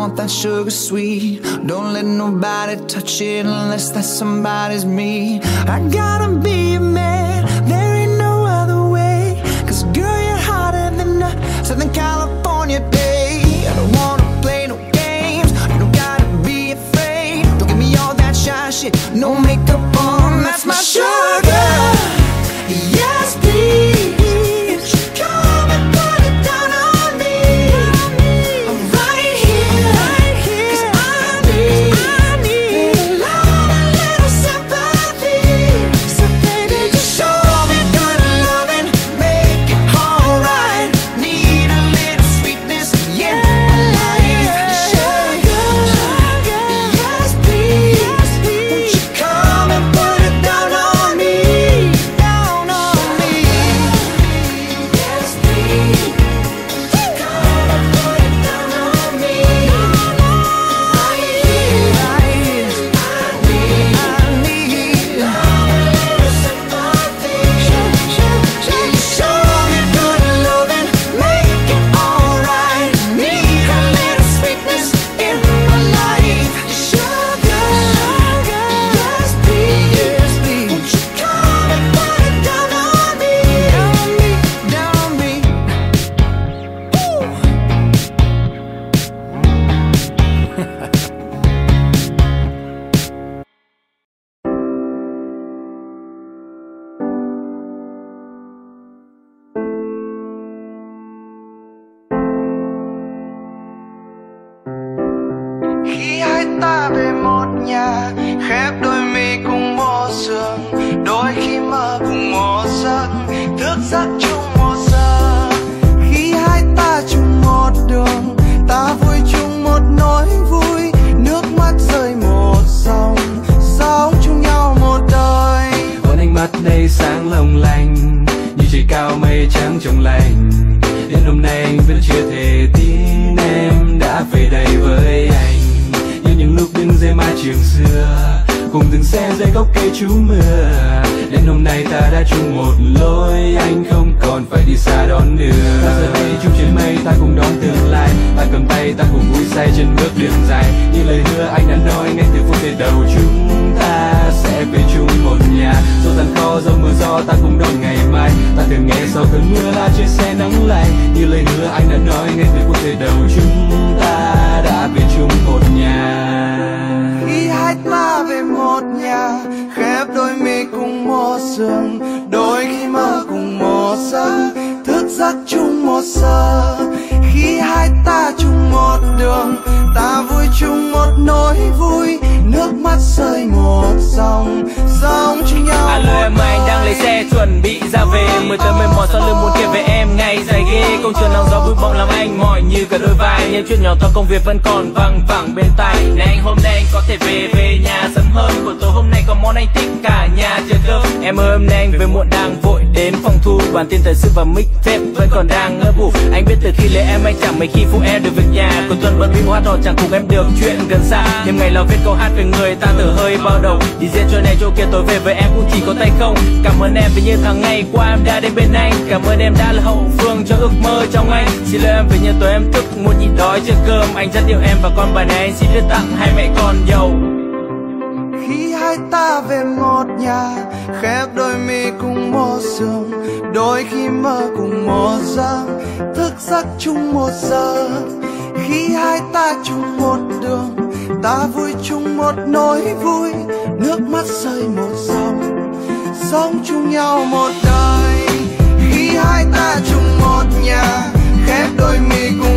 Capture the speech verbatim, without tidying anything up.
want that sugar sweet. Don't let nobody touch it unless that somebody's me. I gotta be a man, there ain't no other way. Cause girl, you're hotter than a Southern California day. I don't wanna play no games, you don't gotta be afraid. Don't give me all that shy shit, no makeup on, that's my sugar. Yes, please. Ta về một nhà khép đôi mi cùng một giường, đôi khi mơ cùng một giấc, thức giấc chung một giờ. Khi hai ta chung một đường, ta vui chung một nỗi vui, nước mắt rơi một dòng, sống chung nhau một đời. Hôn ánh mắt đây sáng long lanh như trời cao mây trắng trong lành. Đến hôm nay anh vẫn chưa thể tin em đã về đây với anh. Những lúc đứng dưới mái trường xưa, cùng từng xe dưới gốc cây trú mưa. Đến hôm nay ta đã chung một lối, anh không còn phải đi xa đón đưa. Ta giờ đây chung trên mây, ta cùng đón tương lai. Ta cầm tay, ta cùng vui say trên bước đường dài. Như lời hứa anh đã nói ngay từ phút giây đầu, chúng ta sẽ về chung một nhà. Dẫu gian khó, dẫu mưa gió, ta cùng đón ngày mai. Ta thường nghe sau cơn mưa là trên xe nắng lạnh. Như lời hứa anh đã nói ngay từ phút giây đầu, chúng ta đã về chung một nhà. Khi hai ta về một nhà, khép đôi mi cùng một giường, đôi khi mơ cùng một giấc, thức giấc chung một giờ. Khi hai ta chung một đường, ta vui chung một nỗi vui, nước mắt rơi một dòng, sống chung nhau. Alo em, anh đang lấy xe chuẩn bị ra về, mười tới mười mỏi sau lưng muốn kể về em ngày dài ghê. Công trường nắng gió bụi bọng làm anh mỏi như cả đôi vai, những chuyện nhỏ to công việc vẫn còn văng vẳng bên tai. Này anh, hôm nay anh có thể về về nhà sớm hơn, buổi tối hôm nay có món anh thích cả nhà chờ cơm. Em ơi, hôm nay anh về muộn đang vội đến phòng thu, bản tin thời sự và mic tape vẫn còn đang ngỡ ngủ. Anh biết từ khi lấy em anh chẳng mấy khi phụ em được việc nhà, cuối tuần bận bịu hát hò chẳng cùng em được chuyện gần xa. Đêm ngày lo viết câu hát về người ta từ hơi bao đầu, đi diễn chỗ này chỗ kia tối về với em cũng chỉ có tay không. Cảm ơn em vì như tháng ngày qua em đã đến bên anh, cảm ơn em đã là hậu phương cho ước mơ trong anh. Xin lỗi em vì như tối em thức muốn nhịn đói chưa cơm, anh rất yêu em và con bài này anh xin đưa tặng hai mẹ con giàu. Khi hai ta về một nhà, khép đôi mi cùng một giường, đôi khi mơ cùng một giấc, thức giấc chung một giờ. Khi hai ta chung một đường, ta vui chung một nỗi vui, nước mắt rơi một dòng, sống chung nhau một đời. Khi hai ta chung một nhà, khép đôi mi cùng